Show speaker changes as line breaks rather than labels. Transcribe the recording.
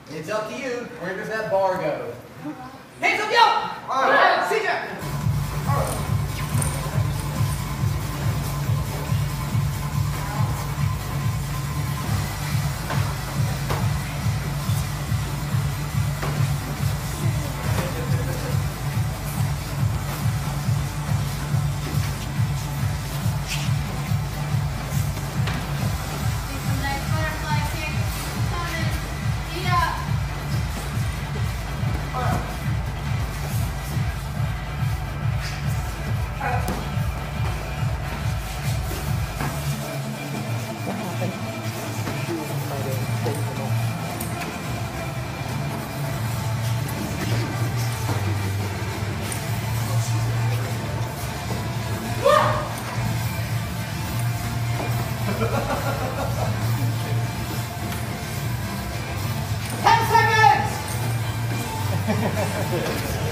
It's up to you. Where does that bar go? Hands up, yo! All right, sit down. All right. 10 seconds!